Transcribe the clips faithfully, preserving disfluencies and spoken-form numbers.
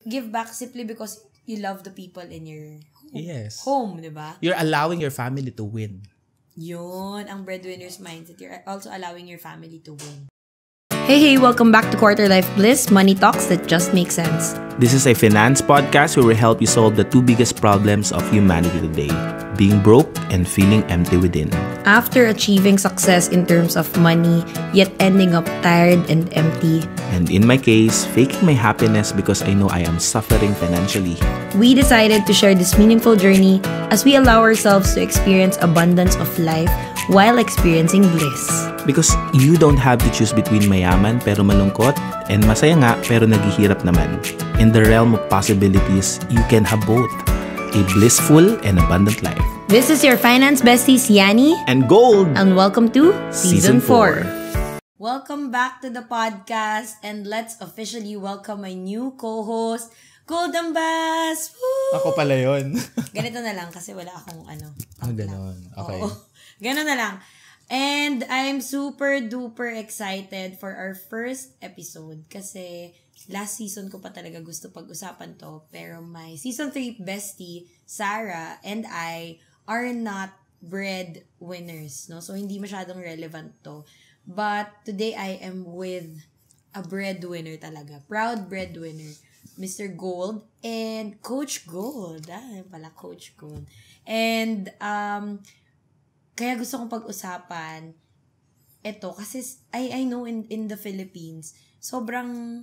give back simply because you love the people in your home, yes. home, di ba? You're allowing your family to win. Yun, ang breadwinner's mindset. You're also allowing your family to win. Hey, hey, welcome back to Quarter Life Bliss, money talks that just make sense. This is a finance podcast where we help you solve the two biggest problems of humanity today, being broke and feeling empty within. After achieving success in terms of money, yet ending up tired and empty. And in my case, faking my happiness because I know I am suffering financially. We decided to share this meaningful journey as we allow ourselves to experience abundance of life while experiencing bliss. Because you don't have to choose between mayaman pero malungkot and masaya nga pero naghihirap naman. In the realm of possibilities, you can have both. A blissful and abundant life. This is your finance besties, Yani and Gold. And welcome to Season four. Welcome back to the podcast and let's officially welcome my new co-host, Gold Ambas! Woo! Ako pala yun. Ganito na lang kasi wala akong ano. Ah, ganon. Okay. Oo. Ganon na lang. And I'm super duper excited for our first episode kasi last season ko pa talaga gusto pag-usapan to. Pero my season three bestie, Sarah, and I are not breadwinners. No? So, hindi masyadong relevant to. But today, I am with a breadwinner talaga. Proud breadwinner. Mister Gold and Coach Gold. Ah, yun pala, Coach Gold. And, um, kaya gusto kong pag-usapan ito kasi I I know in in the Philippines sobrang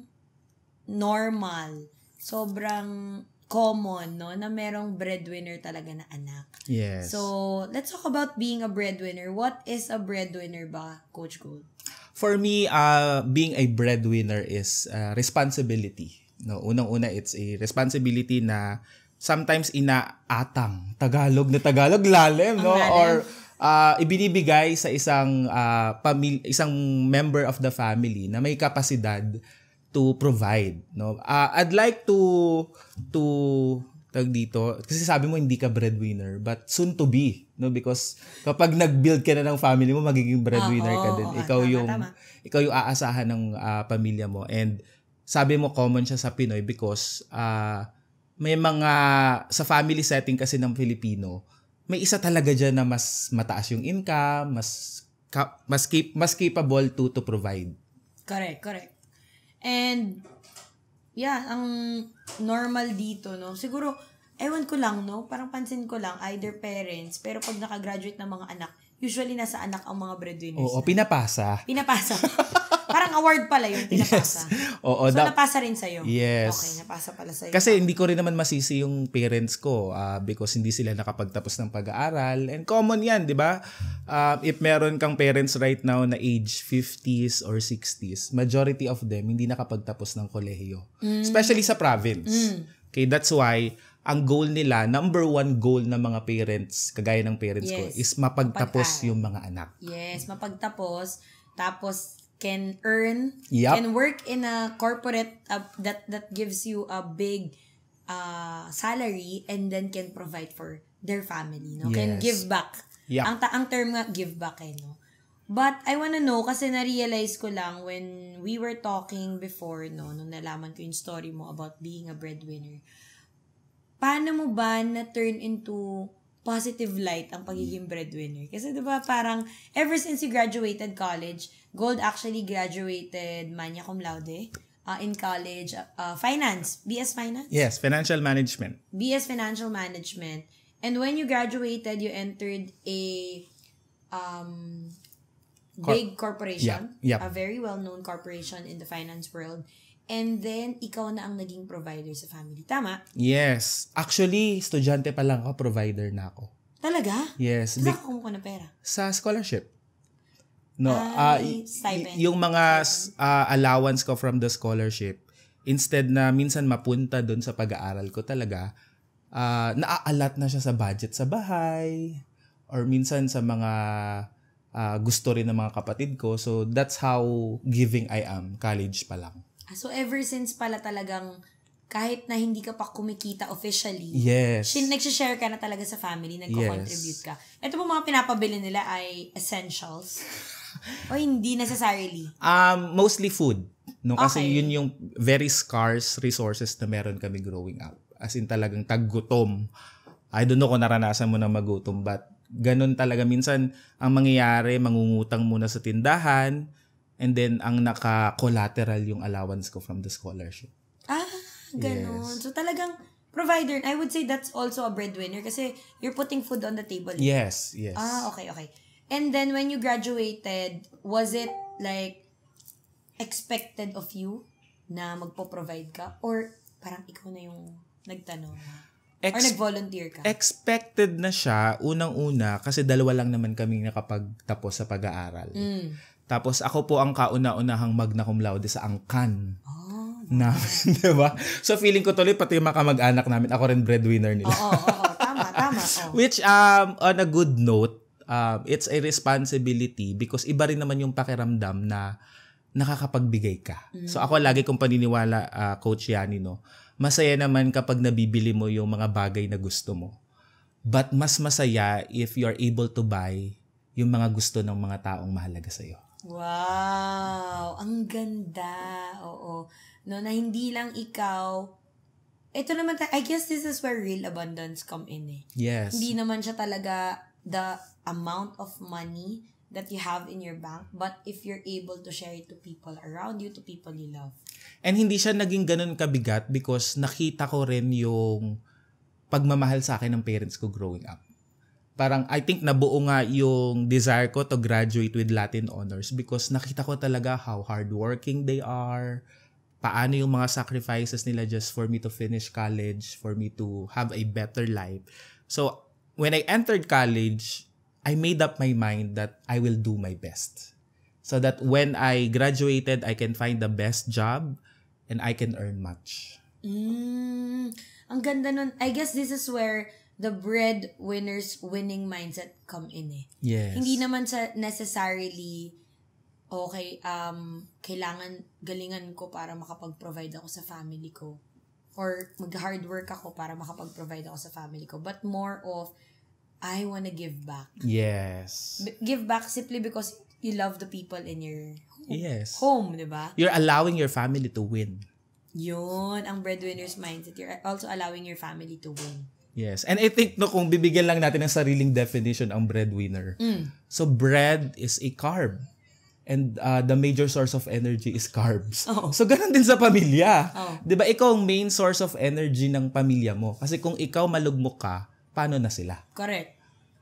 normal, sobrang common no na merong breadwinner talaga na anak. Yes. So, let's talk about being a breadwinner. What is a breadwinner ba, Coach Gold? For me, uh being a breadwinner is uh, responsibility. No, unang-una it's a responsibility na sometimes inaatang Tagalog na Tagalog lalim, no? Lalim. Or uh, ibinibigay sa isang uh, pamilya, isang member of the family na may kapasidad to provide, no? Uh, I'd like to to tag dito kasi sabi mo hindi ka breadwinner but soon to be, no? Because kapag nag-build ka na ng family mo, magiging breadwinner oh, ka din. Oh, ikaw tama, yung tama. ikaw yung aasahan ng uh, pamilya mo, and sabi mo common siya sa Pinoy because uh, may mga sa family setting kasi ng Filipino, may isa talaga diyan na mas mataas yung income, mas ka, mas keep, mas capable to to provide. Correct, correct. And yeah, ang normal dito, no? Siguro ewan ko lang, no? Parang pansin ko lang either parents, pero pag naka-graduate ng mga anak, usually nasa anak ang mga breadwinners. Oo, pinapasa. Pinapasa. Parang award pala yung pinapasa. Yes. Oo, so, da- napasa rin sa'yo? Yes. Okay, napasa pala sa'yo. Kasi hindi ko rin naman masisi yung parents ko uh, because hindi sila nakapagtapos ng pag-aaral. And common yan, di ba? Uh, if meron kang parents right now na age fifties or sixties, majority of them hindi nakapagtapos ng kolehiyo. Mm. Especially sa province. Mm. Okay, that's why ang goal nila, number one goal ng mga parents, kagaya ng parents yes. ko, is mapagtapos Pag-aral. Yung mga anak. Yes, mapagtapos. Tapos, can earn, yep. can work in a corporate uh, that that gives you a big uh, salary and then can provide for their family, no? Yes. Can give back. Yep. Ang, ta- ang term nga, give back eh, no? But I wanna know, kasi na-realize ko lang when we were talking before, no, nung nalaman ko yung story mo about being a breadwinner, paano mo ba na-turn into positive light ang pagiging breadwinner? Kasi diba parang ever since you graduated college, Gold actually graduated magna cum laude uh, in college, uh, finance, B S Finance? Yes, financial management. B S Financial Management. And when you graduated, you entered a um, big Cor- corporation, yeah, yep. a very well-known corporation in the finance world. And then, ikaw na ang naging provider sa family. Tama? Yes. Actually, estudyante pa lang ako, provider na ako. Talaga? Yes. Saan ka kumukuha ng pera? Sa scholarship. No, ah, uh, stipend. Y- yung mga uh, allowance ko from the scholarship, instead na minsan mapunta doon sa pag-aaral ko talaga, uh, naaalat na siya sa budget sa bahay, or minsan sa mga uh, gusto rin ng mga kapatid ko. So, that's how giving I am, college pa lang. So, ever since pala talagang kahit na hindi ka pa kumikita officially, yes. Shin, nagsishare ka na talaga sa family, nagko-contribute yes. ka. Ito po mga pinapabili nila ay essentials o hindi necessarily? Um, mostly food. No, kasi Okay. yun yung very scarce resources na meron kami growing up. As in talagang taggutom. I don't know kung naranasan mo na magutom, but ganun talaga. Minsan, ang mangyayari, mangungutang muna sa tindahan, and then ang naka-collateral yung allowance ko from the scholarship. Ah, ganun. Yes. So talagang provider, I would say that's also a breadwinner kasi you're putting food on the table. Yes, yes. Ah, okay, okay. And then when you graduated, was it like expected of you na magpo-provide ka? Or parang ikaw na yung nagtanong? Ex- or nag-volunteer ka? Expected na siya, unang-una, kasi dalawa lang naman kami nakapagtapos sa pag-aaral. Mm. Tapos ako po ang kauna-unahang magna cum laude sa angkan. Oh, namin, di ba? So feeling ko tuloy, pati yung mga kamag-anak namin, ako rin breadwinner nila. Oo, oo, oo. Tama, tama. Oh. Which, um, on a good note, um, it's a responsibility because iba rin naman yung pakiramdam na nakakapagbigay ka. Mm-hmm. So ako lagi kong paniniwala, uh, Coach Yani, no? Masaya naman kapag nabibili mo yung mga bagay na gusto mo. But mas masaya if you're able to buy yung mga gusto ng mga taong mahalaga sa'yo. Wow! Ang ganda. Oo. No, na hindi lang ikaw. Ito naman, I guess this is where real abundance come in eh. Yes. Hindi naman siya talaga the amount of money that you have in your bank, but if you're able to share it to people around you, to people you love. And hindi siya naging ganun kabigat because nakita ko rin yung pagmamahal sa akin ng parents ko growing up. Parang I think nabuo nga yung desire ko to graduate with Latin honors because nakita ko talaga how hardworking they are, paano yung mga sacrifices nila just for me to finish college, for me to have a better life. So, when I entered college, I made up my mind that I will do my best. So that when I graduated, I can find the best job and I can earn much. Mm, ang ganda nun. I guess this is where the breadwinner's winning mindset come in eh. Yes. Hindi naman sa necessarily, okay, um, kailangan galingan ko para makapag-provide ako sa family ko. Or mag-hard work ako para makapag-provide ako sa family ko. But more of, I wanna give back. Yes. B- give back simply because you love the people in your home. Yes. Home, di ba? You're allowing your family to win. Yun, ang breadwinner's mindset. You're also allowing your family to win. Yes. And I think no, kung bibigyan lang natin ng sariling definition ang breadwinner. Mm. So bread is a carb. And uh, the major source of energy is carbs. Oh. So ganun din sa pamilya. Oh. 'Di ba? Ikaw ang main source of energy ng pamilya mo. Kasi kung ikaw malugmok ka, paano na sila? Correct.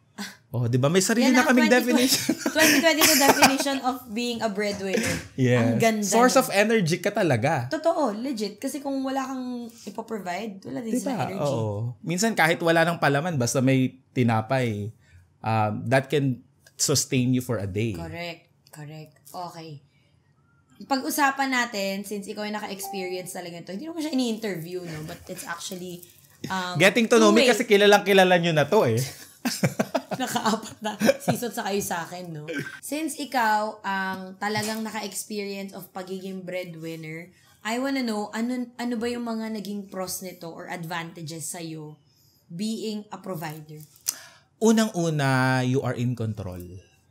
Oh, 'di ba? May sarili Yan na ang kaming twenty twenty definition. twenty twenty-two definition of being a breadwinner. Yes. Ang ganda. Source nun. of energy ka talaga. Totoo, legit. Kasi kung wala kang ipoprovide, wala din Diba? sila energy. Oo. Minsan kahit wala ng palaman, basta may tinapay, um, that can sustain you for a day. Correct. Correct. Okay. Pag-usapan natin, since ikaw ay naka-experience talaga ito, hindi naman siya ini-interview, no? But it's actually um, Getting to know me two-way. kasi kilalang kilala nyo na to eh. Naka-apat na season sa kayo sa akin, no? Since ikaw ang talagang naka-experience of pagiging breadwinner, I wanna know, ano, ano ba yung mga naging pros nito or advantages sa'yo being a provider? Unang-una, you are in control.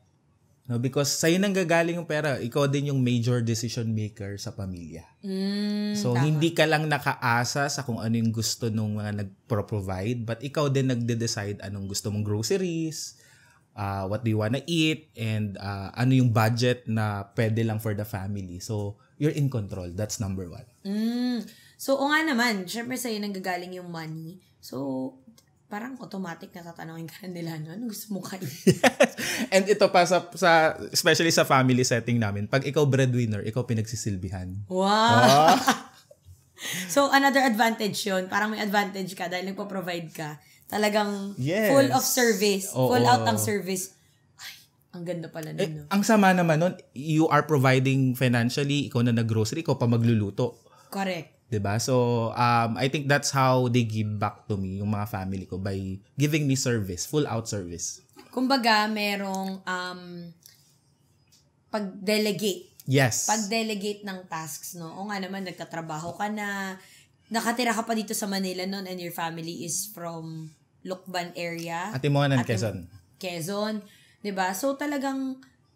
No, because sa'yo nang gagaling yung pera, ikaw din yung major decision maker sa pamilya. Mm, So, tama. hindi ka lang nakaasa sa kung ano yung gusto nung mga nag-provide, but ikaw din nagde-decide anong gusto mong groceries, uh, what do you wanna eat, and uh, ano yung budget na pwede lang for the family. So, you're in control. That's number one. Mm. So, o nga naman, syempre sa'yo nang gagaling yung money. So, parang automatic na tatanungin ka na nila, no? Ano gusto mo kain? Yes. And ito pa sa, sa, especially sa family setting namin, pag ikaw breadwinner, ikaw pinagsisilbihan. Wow! Oh. So, another advantage yun. Parang may advantage ka dahil nagpo-provide ka. Talagang Yes. full of service. Oo. Full out ang service. Ay, ang ganda pala nun, Eh, no? ang sama naman nun, you are providing financially, ikaw na nag-grocery, ikaw pa magluluto. Correct. 'Di ba? So, um, I think that's how they give back to me, yung mga family ko, by giving me service, full out service. Kumbaga, merong um, pag-delegate. Yes. Pag-delegate ng tasks, no? O nga naman, nagtatrabaho ka na, nakatira ka pa dito sa Manila noon and your family is from Lucban area. Ate mo nga ng Ate- Quezon. Quezon. 'Di ba? So, talagang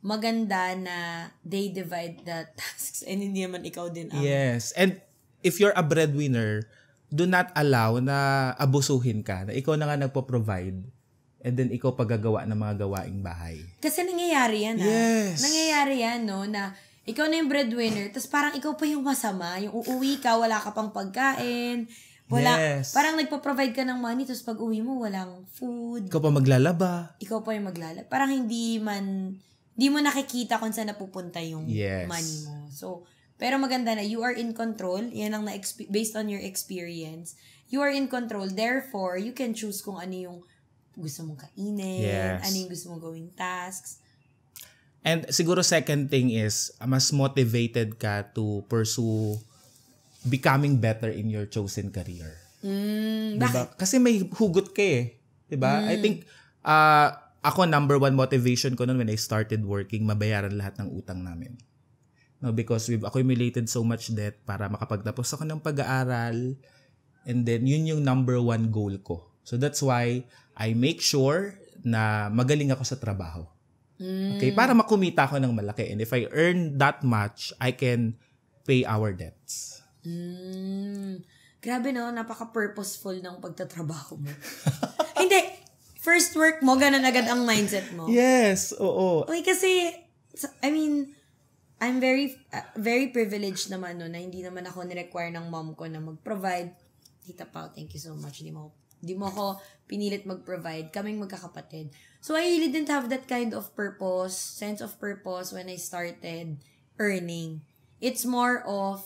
maganda na they divide the tasks and hindi naman ikaw din ang... Yes. And if you're a breadwinner, do not allow na abusuhin ka, na ikaw na nga nagpo-provide and then ikaw paggagawa ng mga gawaing bahay. Kasi nangyayari yan, ha? Yes. Nangyayari yan, no, na ikaw na yung breadwinner, tapos parang ikaw pa yung masama, yung uuwi ka, wala ka pang pagkain, wala, yes. Parang nagpo-provide ka ng money, tapos pag uwi mo, walang food. Ikaw pa maglalaba. Ikaw pa yung maglalaba. Parang hindi man... Di mo nakikita kung saan napupunta yung yes. money mo. So, pero maganda na, you are in control. Yan ang na based on your experience. You are in control. Therefore, you can choose kung ano yung gusto mong kainin, yes. ano yung gusto mong gawing tasks. And siguro second thing is, mas motivated ka to pursue becoming better in your chosen career. Mm, diba? Kasi may hugot ka eh. Diba? Mm. I think, uh, ako, number one motivation ko noon when I started working, mabayaran lahat ng utang namin. No, because we've accumulated so much debt para makapagtapos ako ng pag-aaral. And then, yun yung number one goal ko. So, that's why I make sure na magaling ako sa trabaho. Mm. Okay? Para makumita ako ng malaki. And if I earn that much, I can pay our debts. Mm. Grabe no, napaka-purposeful ng pagtatrabaho mo. Hindi! First work mo, ganun agad ang mindset mo. Yes, oo. Okay, kasi, I mean, I'm very, uh, very privileged naman no, na hindi naman ako ni-require ng mom ko na mag-provide. Tita Pao, thank you so much. Di mo, di mo ako pinilit mag-provide. Kaming magkakapatid. So, I really didn't have that kind of purpose, sense of purpose when I started earning. It's more of,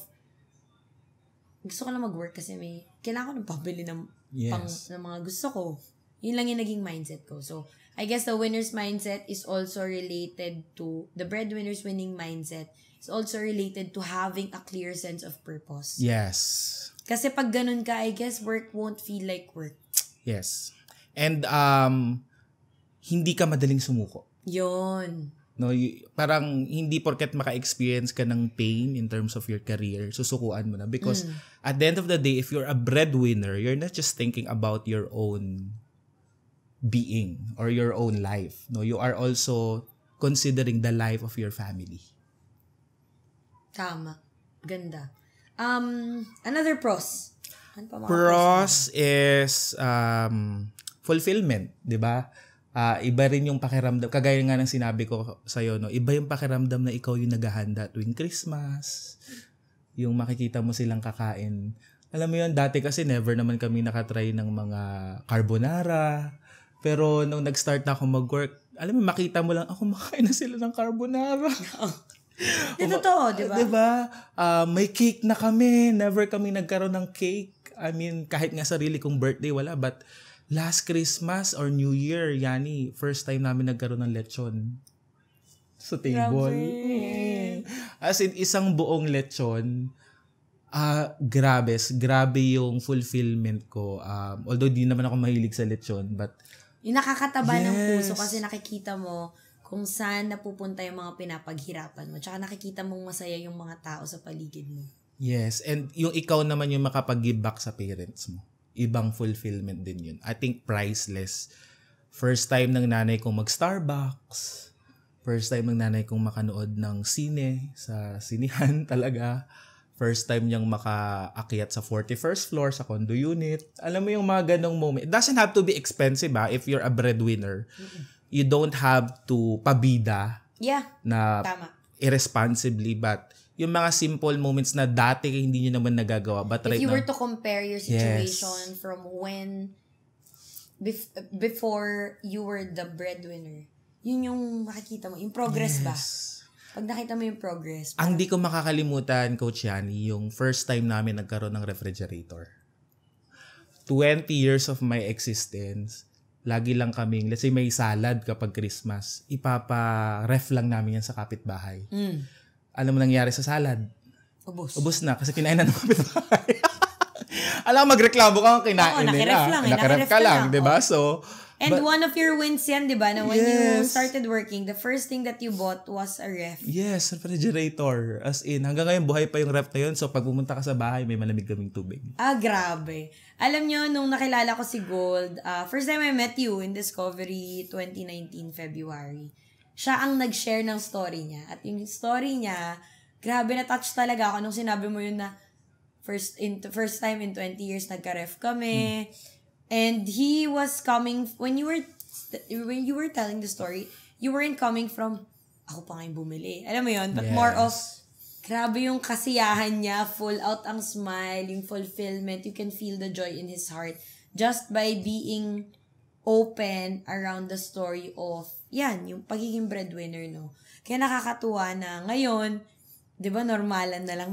gusto ko lang mag-work kasi may, kailangan ko ng pabili ng, yes. pang, ng mga gusto ko. Yun lang yung naging mindset ko. So, I guess the winner's mindset is also related to, the breadwinner's winning mindset is also related to having a clear sense of purpose. Yes. Kasi pag ganun ka, I guess work won't feel like work. Yes. And, um, hindi ka madaling sumuko. Yun. No, y- parang hindi porket maka-experience ka ng pain in terms of your career, susukuan mo na. Because, mm. at the end of the day, if you're a breadwinner, you're not just thinking about your own being or your own life. No, you are also considering the life of your family. Tama. Ganda. Um, another pros. Ano pa mga pros, pros is um, fulfillment, di ba? Uh, iba rin yung pakiramdam. Kagaya nga ng sinabi ko sa'yo, no? Iba yung pakiramdam na ikaw yung naghahanda tuwing Christmas. Yung makikita mo silang kakain. Alam mo yun, dati kasi never naman kami nakatry ng mga carbonara. Pero nung nag-start na ako mag-work, alam mo, makita mo lang, ako makain na sila ng carbonara. Di totoo, di ba? Di ba? Uh, may cake na kami. Never kami nagkaroon ng cake. I mean, kahit nga sarili kong birthday, wala. But last Christmas or New Year, Yani, first time namin nagkaroon ng lechon sa table. Mm. As in, isang buong lechon. Ah, uh, grabe. Grabe yung fulfillment ko. Um, although di naman ako mahilig sa lechon, but yung nakakataba yes. ng puso kasi nakikita mo kung saan napupunta yung mga pinapaghirapan mo. Tsaka nakikita mong masaya yung mga tao sa paligid mo. Yes. And yung ikaw naman yung makapag-give back sa parents mo. Ibang fulfillment din yun. I think priceless. First time ng nanay kong mag-Starbucks. First time ng nanay kong makanood ng sine sa sinihan talaga. First time niyang makaakyat sa forty-first floor sa condo unit. Alam mo yung mga ganong moment. It doesn't have to be expensive ha, if you're a breadwinner. Mm-mm. You don't have to pabida yeah, na tama. Irresponsibly. But yung mga simple moments na dati hindi nyo naman nagagawa. But if right you now, were to compare your situation yes. from when, bef- before you were the breadwinner, yun yung makikita mo. Yung progress yes. ba? Pag nakita mo yung progress. Ang di ko makakalimutan, Coach Yani, yung first time namin nagkaroon ng refrigerator. twenty years of my existence, lagi lang kaming, let's say may salad kapag Christmas, ipapa-ref lang namin yan sa kapitbahay. Mm. Alam mo nangyari sa salad? Ubus. Ubus na kasi kinain na ng kapitbahay. Alam mo, magreklamo ka kung kinain Oo, nila. nakiref lang. Eh, nakiref ka lang, lang di ba? oh. So, And but, one of your wins yan, di ba? Na when yes. you started working, the first thing that you bought was a ref. Yes, refrigerator. As in, hanggang ngayon buhay pa yung ref na yun. So, pag pumunta ka sa bahay, may malamig kaming tubig. Ah, grabe. Alam nyo, nung nakilala ko si Gold, uh, first time I met you in Discovery twenty nineteen February. siya ang nag-share ng story niya. At yung story niya, grabe na-touch talaga ako nung sinabi mo yun na first in first time in twenty years nagka-ref kami. Mm. And he was coming, when you were when you were telling the story, you weren't coming from, ako pa nga yung bumili. Alam mo yun? But yes. more of, grabe yung kasiyahan niya, full out ang smile, yung fulfillment, you can feel the joy in his heart just by being open around the story of, yan, yung pagiging breadwinner, no? Kaya nakakatuwa na ngayon, di ba, normalan na lang.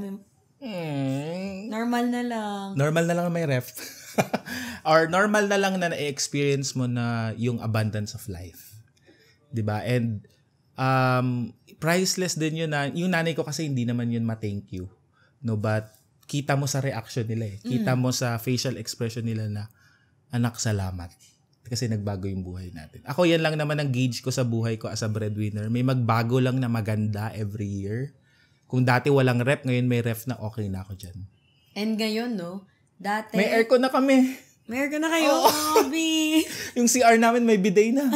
Mm. Normal na lang. Normal na lang may ref. Or normal na lang na na-experience mo na yung abundance of life. Di ba? And, um, priceless din yun na, yung nanay ko kasi hindi naman yun ma-thank you. No, but, kita mo sa reaction nila eh. Kita mm. mo sa facial expression nila na, anak, salamat. Kasi nagbago yung buhay natin. Ako, yan lang naman ang gauge ko sa buhay ko as a breadwinner. May magbago lang na maganda every year. Kung dati walang ref, ngayon may ref na, okay na ako dyan. And ngayon, no? Dati... May aircon na kami. May aircon na kayo, oh. Obi. Yung C R namin may bidet na.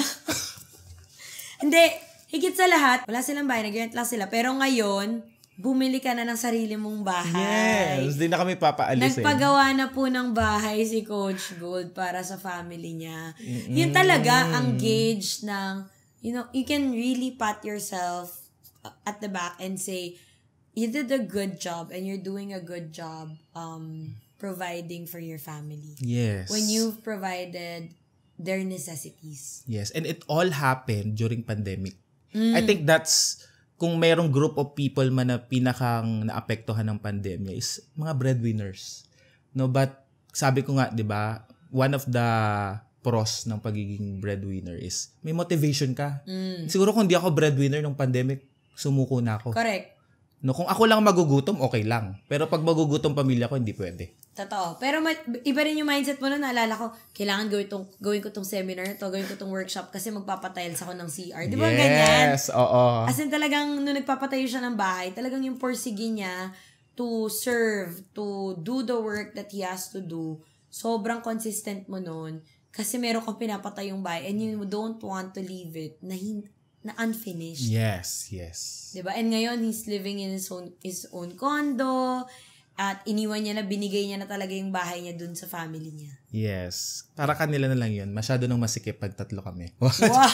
Hindi. Higit sa lahat, wala silang bahay, nag-rent lang sila. Pero ngayon, bumili ka na ng sarili mong bahay. Yes, di na kami papaalis. Nagpagawa na po ng bahay si Coach Gold para sa family niya. Mm-hmm. Yun talaga ang gauge ng, you know, you can really pat yourself at the back and say, you did a good job and you're doing a good job um, providing for your family. Yes. When you've provided their necessities. Yes, and it all happened during pandemic. Mm. I think that's, kung merong group of people man na pinakang naapektuhan ng pandemya is mga breadwinners. No, but sabi ko nga, 'di ba, one of the pros ng pagiging breadwinner is may motivation ka. Mm. Siguro kung di ako breadwinner nung pandemic, sumuko na ako. Correct. No, kung ako lang magugutom, okay lang. Pero pag magugutom pamilya ko, hindi pwede. Totoo. Pero ma- iba rin yung mindset mo na naalala ko, kailangan gawin, tong, gawin ko tong seminar to, gawin ko tong workshop kasi magpapatiles ako ng C R. Di ba yes, ganyan? Yes, oo. As in talagang, nung nagpapatayo siya ng bahay, talagang yung porsige niya to serve, to do the work that he has to do, sobrang consistent mo nun. Kasi meron kang pinapatayong bahay and you don't want to leave it na hindi, na unfinished. Yes, yes. Diba? And ngayon, he's living in his own his own condo at iniwan niya na, binigay niya na talaga yung bahay niya dun sa family niya. Yes. Para kanila na lang yun. Masyado nang masikip pag tatlo kami. Wow!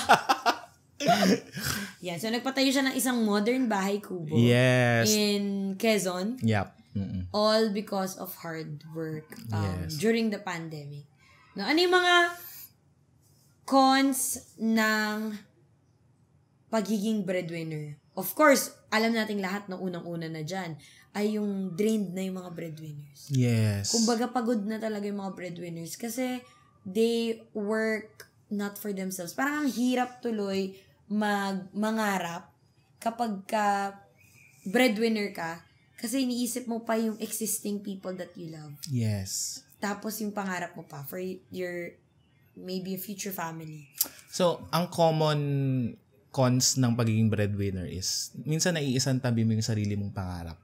Yeah, so nagpatayo siya ng isang modern bahay kubo. Yes. In Quezon. Yep. Mm-mm. All because of hard work um, yes. during the pandemic. No, ano yung mga cons ng pagiging breadwinner? Of course, alam nating lahat na unang-una na dyan ay yung drained na yung mga breadwinners. Yes. Kumbaga, pagod na talaga yung mga breadwinners kasi they work not for themselves. Parang ang hirap tuloy mag mangarap kapag ka breadwinner ka kasi iniisip mo pa yung existing people that you love. Yes. Tapos yung pangarap mo pa for your maybe a future family. So, ang common cons ng pagiging breadwinner is minsan naiisang tabi mo yung sarili mong pangarap.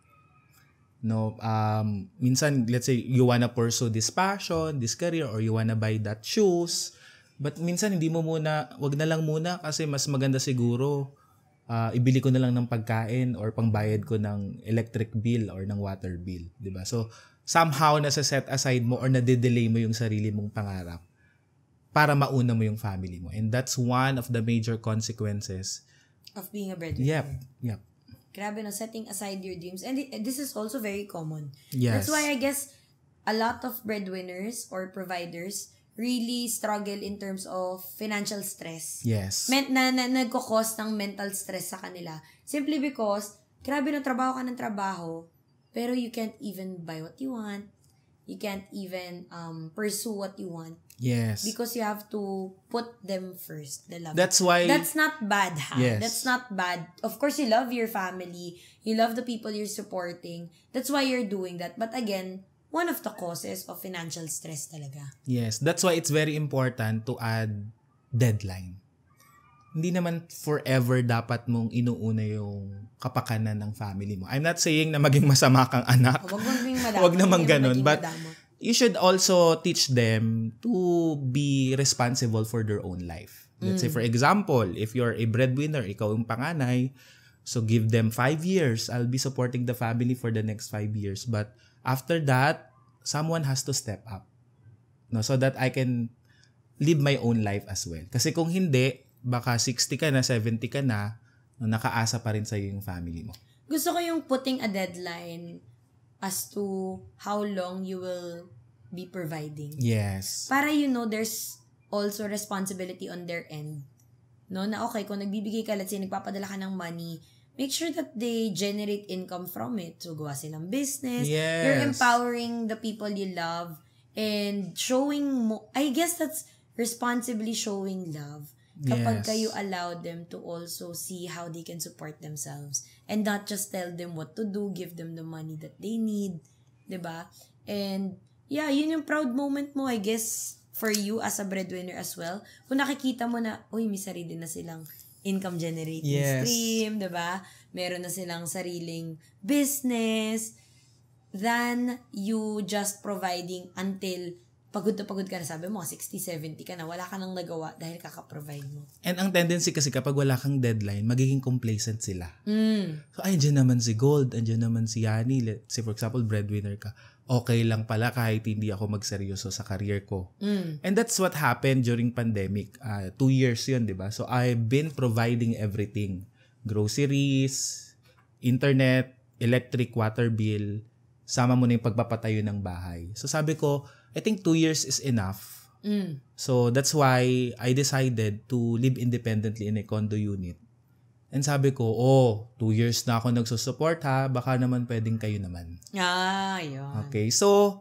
No, um minsan let's say you wanna pursue this passion, this career, or you wanna buy that shoes, but minsan hindi mo muna, wag na lang muna kasi mas maganda siguro uh, ibili ko na lang ng pagkain or pangbayad ko ng electric bill or ng water bill, 'di ba? So somehow nasa set aside mo or nade-delay mo yung sarili mong pangarap para mauna mo yung family mo. And that's one of the major consequences of being a breadwinner. Yep, yep. Grabe, no, setting aside your dreams. And this is also very common. Yes. That's why I guess a lot of breadwinners or providers really struggle in terms of financial stress. Yes. Men- na, na nagkakos ng mental stress sa kanila. Simply because, grabe, no, trabaho ka ng trabaho, pero you can't even buy what you want. You can't even um, pursue what you want. Yes. Because you have to put them first. The love. That's why... That's not bad, ha? Yes. That's not bad. Of course, you love your family. You love the people you're supporting. That's why you're doing that. But again, one of the causes of financial stress talaga. Yes. That's why it's very important to add deadline. Hindi naman forever dapat mong inuuna yung kapakanan ng family mo. I'm not saying na maging masama kang anak. Huwag maging madama. Huwag naman ganun. But madama. You should also teach them to be responsible for their own life. Let's say for example, if you're a breadwinner, ikaw yung panganay, so give them five years. I'll be supporting the family for the next five years. But after that, someone has to step up. No, so that I can live my own life as well. Kasi kung hindi, baka sixty ka na, seventy ka na, no, nakaasa pa rin sa'yo yung family mo. Gusto ko yung putting a deadline as to how long you will be providing. Yes. Para you know there's also responsibility on their end. No, na okay, kung nagbibigay ka, let's say, nagpapadala ka ng money, make sure that they generate income from it. So, gawa silang business. Yes. You're empowering the people you love and showing mo, I guess that's responsibly showing love. Kapag Yes. kayo allow them to also see how they can support themselves and not just tell them what to do, give them the money that they need. Diba? And, yeah, yun yung proud moment mo, I guess, for you as a breadwinner as well. Kung nakikita mo na, uy, may sarili na silang income generating Yes. stream, diba? Meron na silang sariling business than you just providing until pagod na pagod ka na, sabi mo, sixty, seventy ka na, wala ka nang nagawa dahil kaka-provide mo. And ang tendency kasi kapag wala kang deadline, magiging complacent sila. Mm. So, ay, andyan naman si Gold, andyan naman si Yani. Let's say, for example, breadwinner ka. Okay lang pala kahit hindi ako magseryoso sa career ko. Mm. And that's what happened during pandemic. Uh, two years yun, di ba? So, I've been providing everything. Groceries, internet, electric, water bill, sama mo na yung pagpapatayo ng bahay. So, sabi ko, I think two years is enough. Mm. So, that's why I decided to live independently in a condo unit. And sabi ko, oh, two years na ako nagsusupport ha, baka naman pwedeng kayo naman. Ah, yun. Okay, so,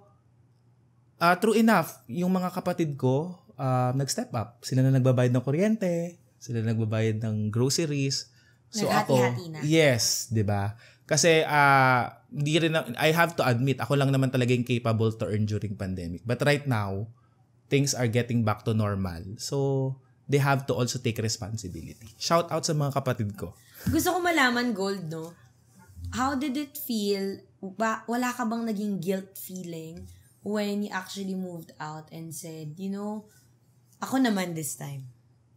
uh, true enough, yung mga kapatid ko, uh, nag-step up. Sila na nagbabayad ng kuryente, sila na nagbabayad ng groceries. So ako, na. yes, 'di ba? Kasi uh, di rin na, I have to admit, ako lang naman talaga yung capable to earn during pandemic. But right now, things are getting back to normal. So, they have to also take responsibility. Shout out sa mga kapatid ko. Gusto ko malaman, Gold, no? How did it feel? Ba, wala ka bang naging guilt feeling when you actually moved out and said, you know, ako naman this time?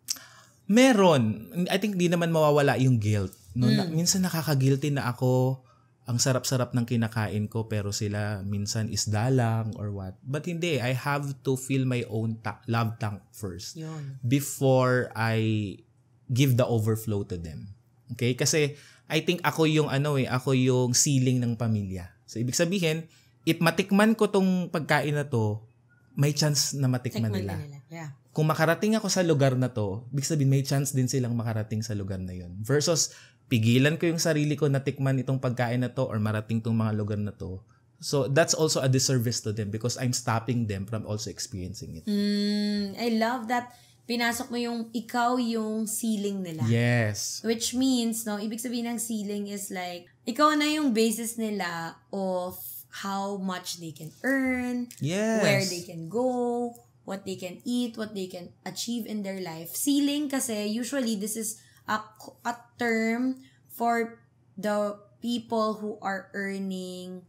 Meron. I think di naman mawawala yung guilt. No? Mm. Na, minsan nakaka-guilty na ako, ang sarap-sarap ng kinakain ko pero sila minsan isda lang or what. But hindi, I have to fill my own ta- love tank first. Yun. Before I give the overflow to them. Okay? Kasi I think ako yung ano eh, ako yung ceiling ng pamilya. So ibig sabihin, if matikman ko tong pagkain na to, may chance na matikman Tikman nila. nila. Yeah. Kung makarating ako sa lugar na to, ibig sabihin may chance din silang makarating sa lugar na yun. Versus, pigilan ko yung sarili ko na tikman itong pagkain na to or marating tong mga lugar na to. So, that's also a disservice to them because I'm stopping them from also experiencing it. Mm, I love that. Pinasok mo yung ikaw yung ceiling nila. Yes. Which means, no, ibig sabihin ng ceiling is like, ikaw na yung basis nila of how much they can earn, Yes. where they can go, what they can eat, what they can achieve in their life. Ceiling kasi, usually, this is a, a term for the people who are earning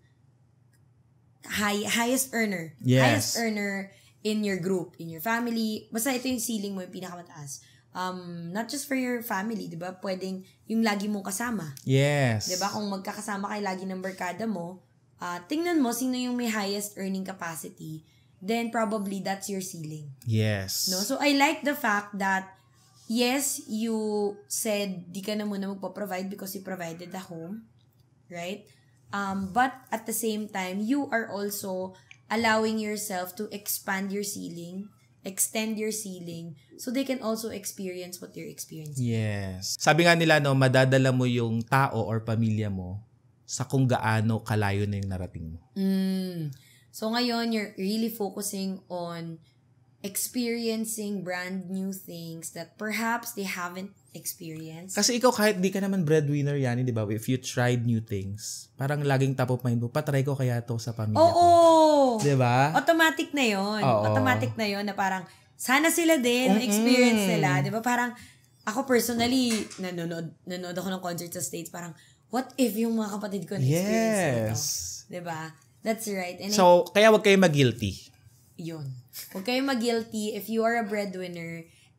high highest earner. Yes. Highest earner in your group, in your family. Basta ito yung ceiling mo, yung pinakamataas. Um, not just for your family, di ba? Pwedeng yung lagi mong kasama. Yes. Di ba? Kung magkakasama kayo lagi ng barkada mo, uh, tingnan mo sino yung may highest earning capacity, then probably that's your ceiling. Yes. No? So, I like the fact that, yes, you said di ka na muna magpo-provide because you provided the home, right? Um, but at the same time, you are also allowing yourself to expand your ceiling, extend your ceiling, so they can also experience what you're experiencing. Yes. Sabi nga nila, no, madadala mo yung tao or pamilya mo sa kung gaano kalayo na yung narating mo. Mm. So ngayon, you're really focusing on experiencing brand new things that perhaps they haven't experienced. Kasi ikaw kahit di ka naman breadwinner yan, di ba? If you tried new things, parang laging top of mind mo, patry ko kaya to sa pamilya Oo! ko. Di ba? Automatic na yon. Oo. Automatic na yon na parang sana sila din, experience nila. Di ba? Parang ako personally, nanonood, nanonood ako ng concert sa States, parang what if yung mga kapatid ko na-experience Yes. nito? Di ba? That's right. And So, I, kaya wag kayo mag-guilty. yun. Huwag kayong mag-guilty if you are a breadwinner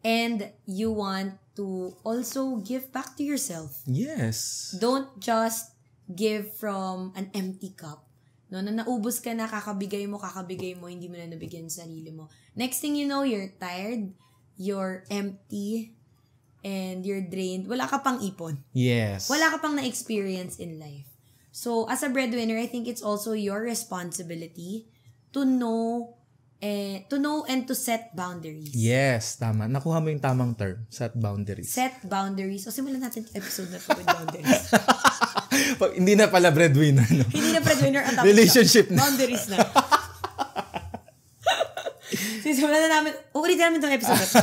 and you want to also give back to yourself. Yes. Don't just give from an empty cup. No, na naubos ka na, kakabigay mo, kakabigay mo, hindi mo na nabigyan sa sarili mo. Next thing you know, you're tired, you're empty, and you're drained. Wala ka pang ipon. Yes. Wala ka pang na-experience in life. So, as a breadwinner, I think it's also your responsibility to know eh, to know and to set boundaries. Yes, tama. Nakuha mo yung tamang term. Set boundaries. Set boundaries. So, simulan natin yung episode na to with boundaries. Hindi na pala breadwinner, no? Hindi na breadwinner ang topic. Relationship na. Boundaries na. Simulan na namin. Uulitin namin itong episode na to.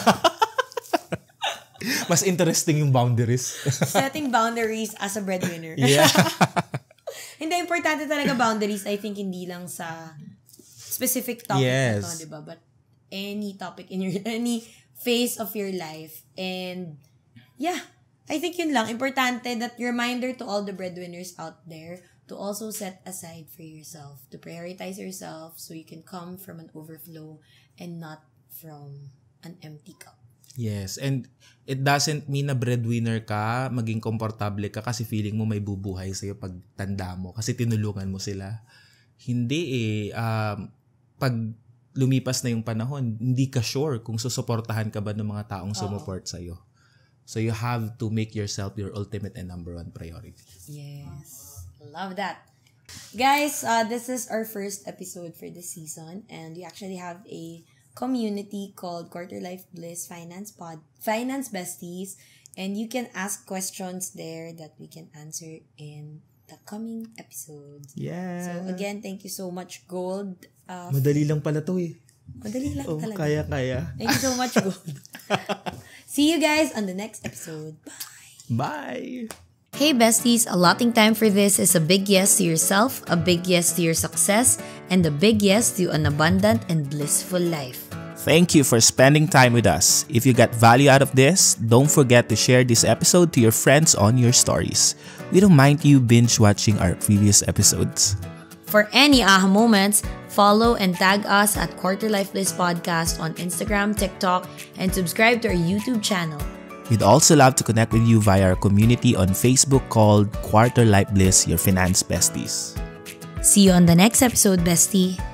Mas interesting yung boundaries. Setting boundaries as a breadwinner. Yeah. Hindi, importante talaga boundaries. I think hindi lang sa specific topic yes. na to, diba? But any topic in your, any phase of your life. And, yeah, I think yun lang. Importante that reminder to all the breadwinners out there to also set aside for yourself, to prioritize yourself so you can come from an overflow and not from an empty cup. Yes, and it doesn't mean na breadwinner ka, maging komportable ka kasi feeling mo may bubuhay sa'yo pag tanda mo kasi tinulungan mo sila. Hindi eh. Um, pag lumipas na yung panahon, hindi ka sure kung susuportahan ka ba ng mga taong sumuport sa'yo. So you have to make yourself your ultimate and number one priority. Yes. Love that. Guys, uh, this is our first episode for this season and we actually have a community called Quarter Life Bliss Finance Pod Finance Besties, and you can ask questions there that we can answer in the coming episodes. Yeah. So again, thank you so much, Gold. Uh, Madali lang pala to eh. Madali lang oh, talaga. Kaya, kaya. Thank you so much, Gold. See you guys on the next episode. Bye. Bye. Hey besties, allotting time for this is a big yes to yourself, a big yes to your success, and a big yes to an abundant and blissful life. Thank you for spending time with us. If you got value out of this, don't forget to share this episode to your friends on your stories. We don't mind you binge watching our previous episodes. For any aha moments, follow and tag us at Quarter Life Bliss Podcast on Instagram, TikTok, and subscribe to our YouTube channel. We'd also love to connect with you via our community on Facebook called Quarter Life Bliss, your finance besties. See you on the next episode, bestie.